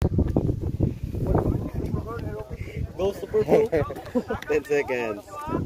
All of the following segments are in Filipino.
Go super cool. 10 seconds.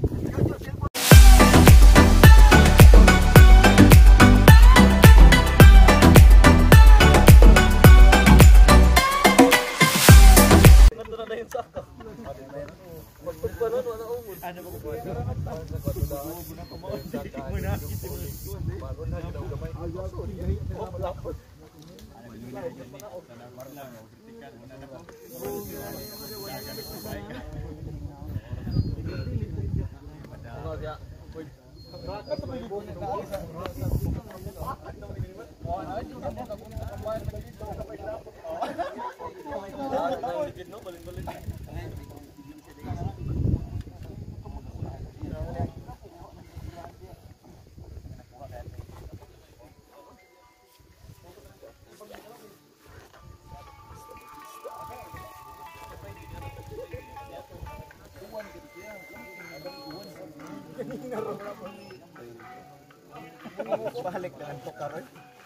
Balik na ang pokaroy.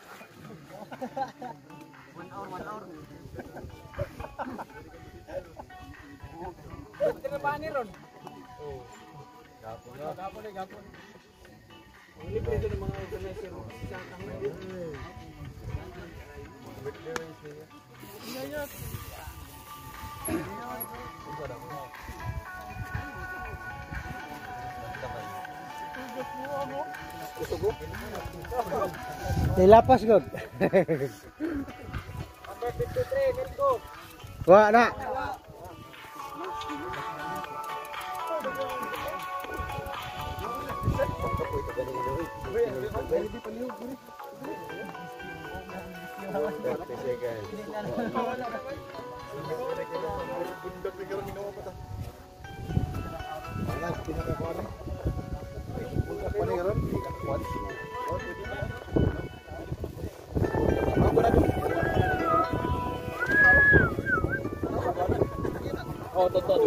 1 hour. Trabahan ni Ron. Oh. Gapon. Ang libre ito ng mga organizer sa kahit. Nilapas god. Number 53, Milko. Wa na. Oh, totoo.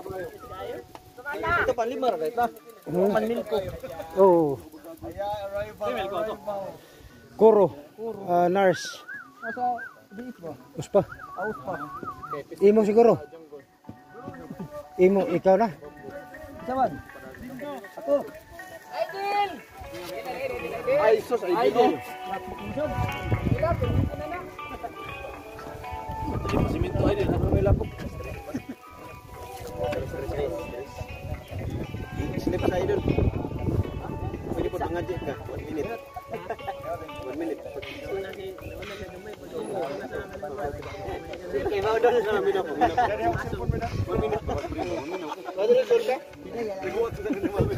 Ito pa, 5 rin ito. Manmilko. Oh. Milko ito. Kuro. Nurse. Nasa diis ba? Uspa. Aus pa. Imo siguro. Imo ikaw na. Saman. Ako. Idol! Ay, sus, Idol. Siminto, Idol. Ano may lapok? Sini pa sa Idol. Pwede po nangadya ka. 1 minute. 1 minute. Okay, mau doon sa amin ako. 1 minute pa. 1 minute. Pwede rin doon ka? Ibuwag sa namin namin.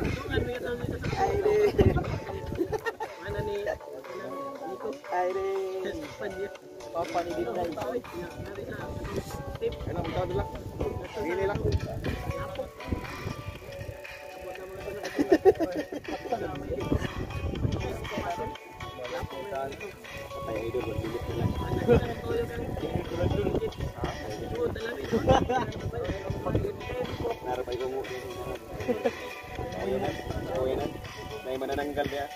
Ayre. Papa ni Dinay. Ano mo tawag lang? Gini lang. Patay Idol, 1 minute na lang. Narapay ko mo. Awinan. May manananggal dia.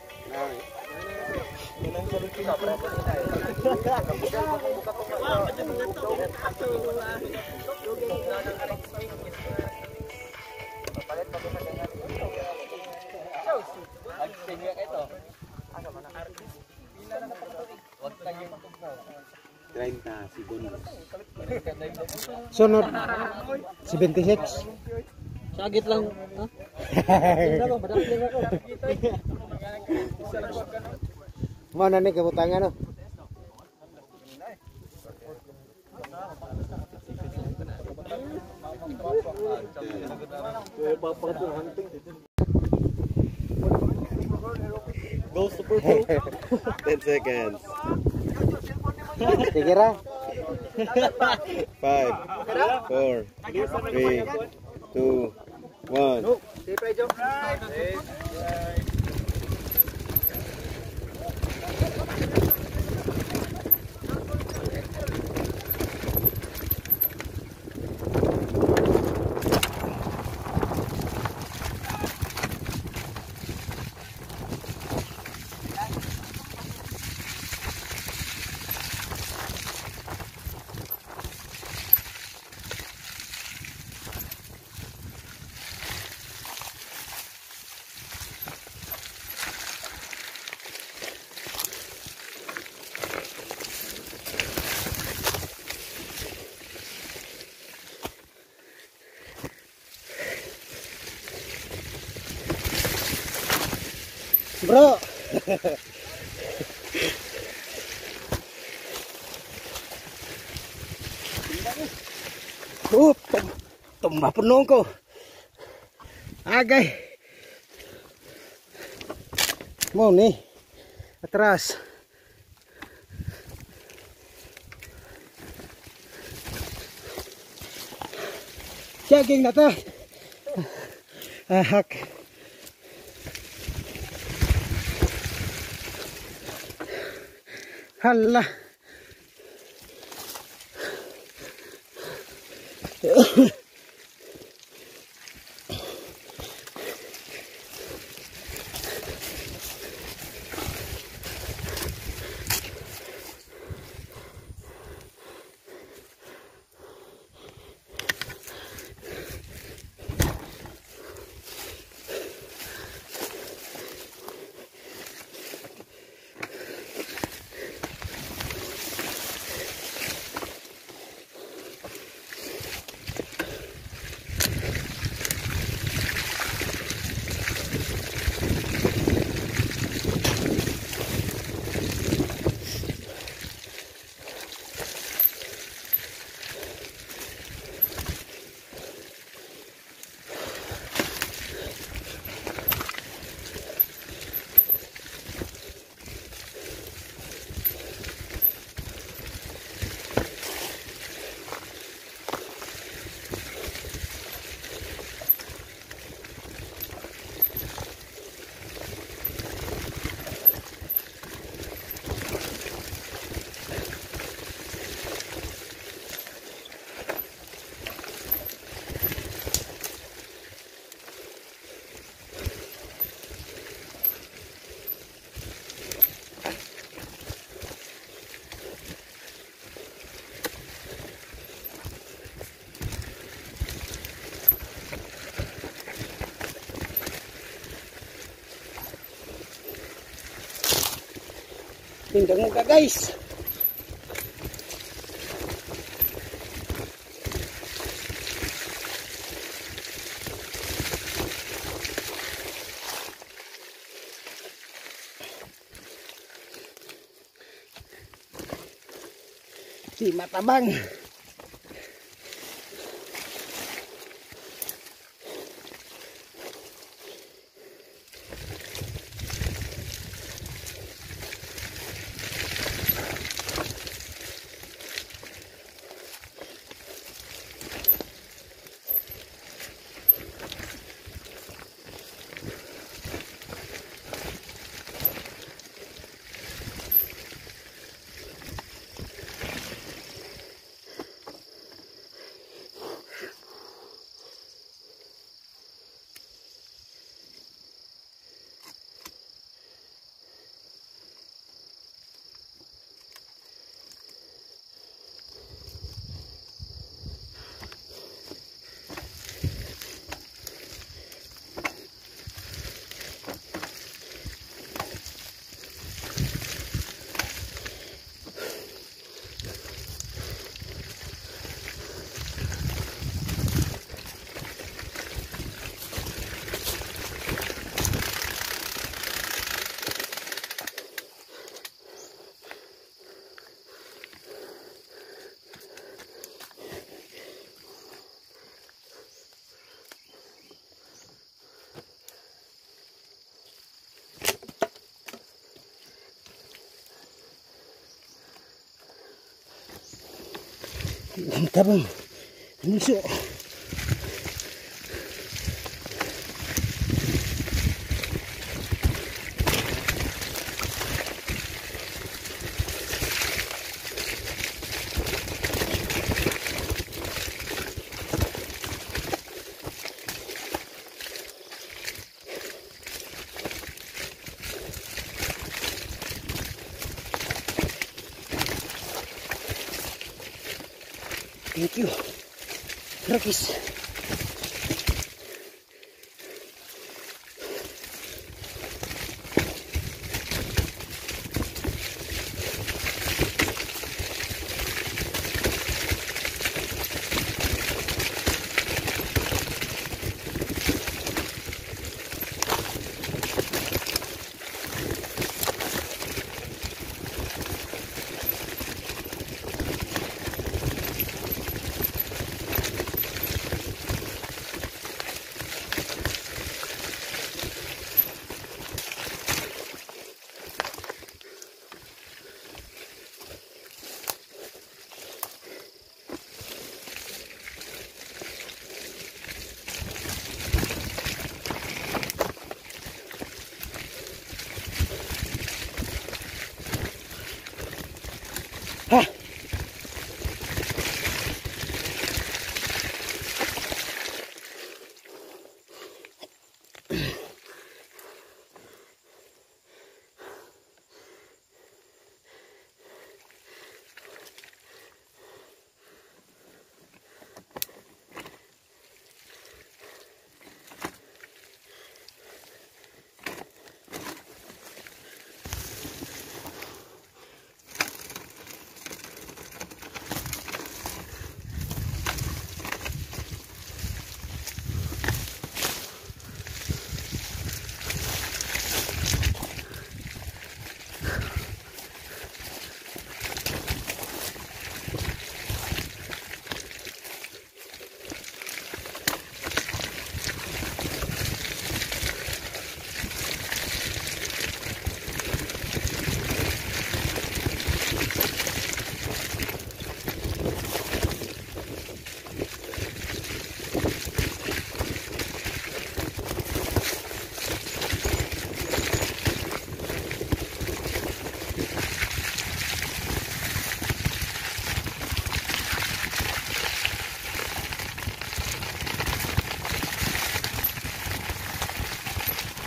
Sunod 76. Sagit lang, ha? Mana nih kebutangan no? Go super cool. 10 seconds. Sige ra. 5, 4, 3, 2, 1. bro. Tumba penuh ko. Agay. Mau nih. Atras. Jogging na to. Ahak. Hala. Pindang muka guys. Si matabang. Tabang musuh. Thank you, Rakis.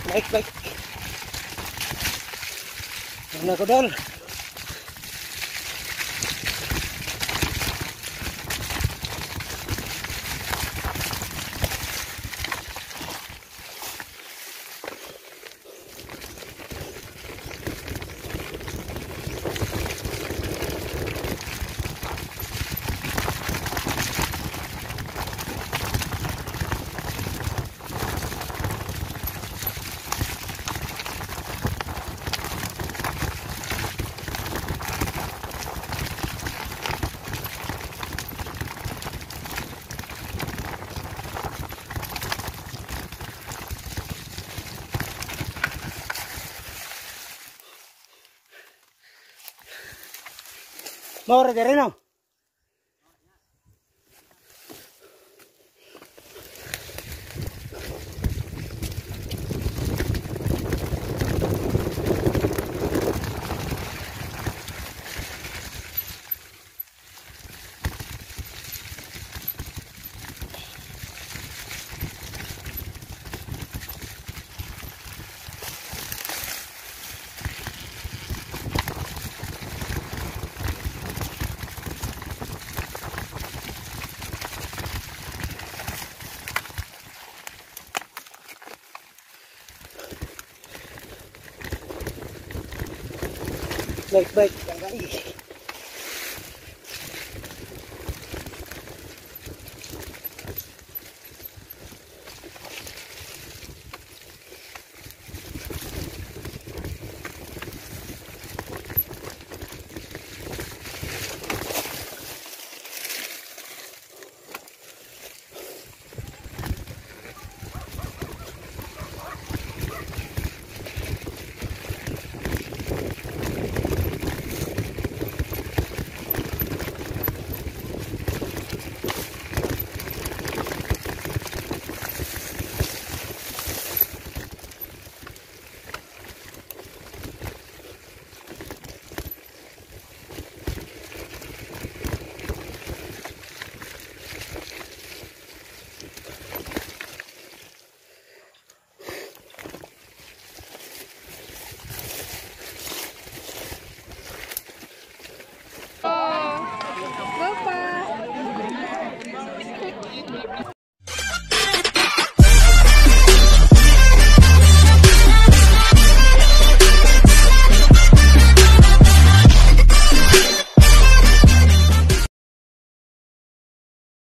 Baik. Ano ko dol? Maura dari no? Baik.